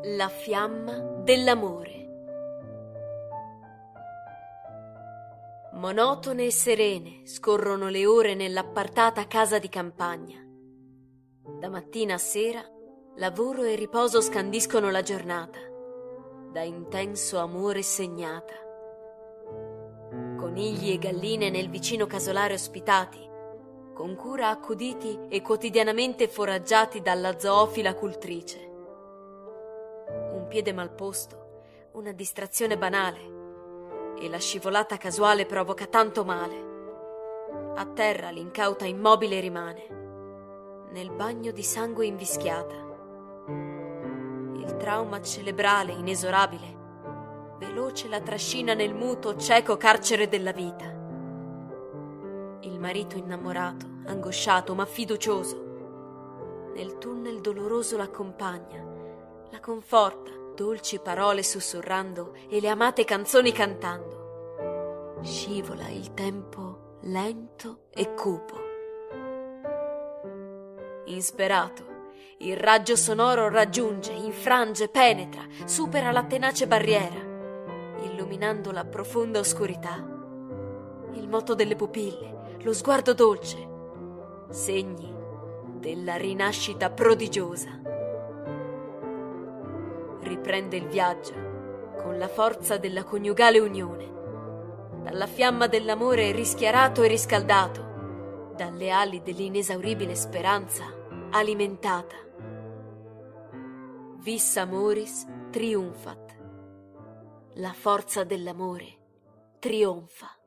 La fiamma dell'amore. Monotone e serene scorrono le ore nell'appartata casa di campagna. Da mattina a sera, lavoro e riposo scandiscono la giornata, da intenso amore segnata. Conigli e galline nel vicino casolare ospitati, con cura accuditi e quotidianamente foraggiati dalla zoofila cultrice. Un piede mal posto, una distrazione banale, e la scivolata casuale provoca tanto male. A terra l'incauta immobile rimane, nel bagno di sangue invischiata. Il trauma cerebrale inesorabile, veloce la trascina nel muto, cieco carcere della vita. Il marito innamorato, angosciato ma fiducioso, nel tunnel doloroso l'accompagna, la conforta, dolci parole sussurrando e le amate canzoni cantando. Scivola il tempo lento e cupo. Insperato, il raggio sonoro raggiunge, infrange, penetra, supera la tenace barriera, illuminando la profonda oscurità. Il moto delle pupille, lo sguardo dolce, segni della rinascita prodigiosa. Riprende il viaggio con la forza della coniugale unione, dalla fiamma dell'amore rischiarato e riscaldato, dalle ali dell'inesauribile speranza alimentata. Vis amoris triumfat. La forza dell'amore trionfa.